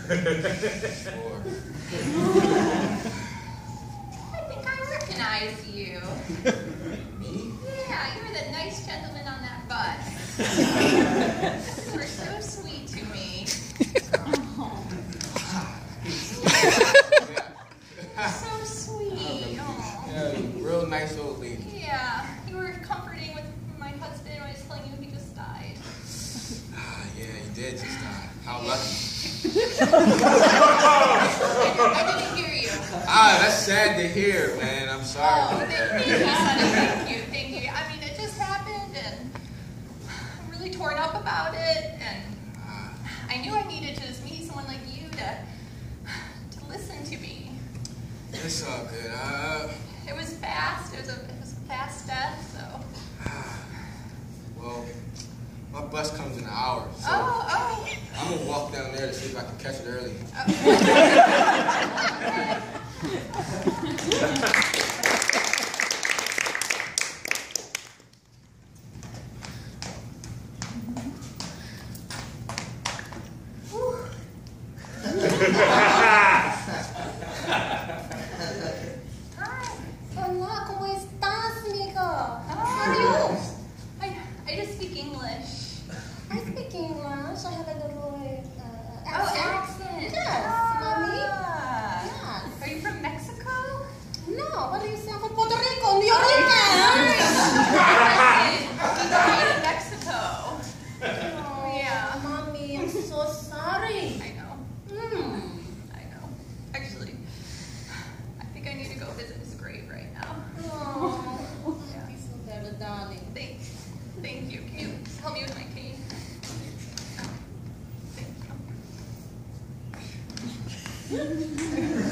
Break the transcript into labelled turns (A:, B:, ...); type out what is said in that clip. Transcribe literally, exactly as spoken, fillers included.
A: Sure.
B: I think I recognize you.
A: Me?
B: Yeah, you were that nice gentleman on that bus. You were so sweet to me. So sweet. Aw.
A: Yeah, real nice old lady.
B: Yeah, you were comforting with my husband when I was telling you he just died.
A: Ah, yeah, he did just die. How lucky.
B: I didn't hear you.
A: Ah, that's sad to hear, man. I'm sorry
B: Oh,
A: about
B: thank
A: that.
B: you, honey. Thank you, thank you. I mean, it just happened, and I'm really torn up about it, and
A: Ah,
B: I knew I needed to just meet someone like you to to listen to me.
A: it's all good. Uh,
B: It was fast. It was a it was a fast death. So.
A: ah, well, my bus comes in an hour, so
B: Oh, oh.
A: I'm gonna walk down there to see if I can catch it early.
C: Hola, ¿cómo estás, amiga?
B: Oh.
C: How are you?
B: I I just speak English.
C: I speak English. I have a little uh,
B: Oh,
C: accent.
B: accent.
C: Yes, mommy.
B: Ah.
C: Yes.
B: Are you from Mexico?
C: No, what do you say? I'm from Puerto Rico, New York.
B: In Mexico.
C: Oh,
B: Yeah.
C: mommy, I'm so sorry.
B: I know.
C: Mm.
B: I know. Actually, I think I need to go visit his grave right now.
C: Oh,
B: Yeah.
C: he's so very darling.
B: Thank, thank you. Can you help me with my cane? Thank you.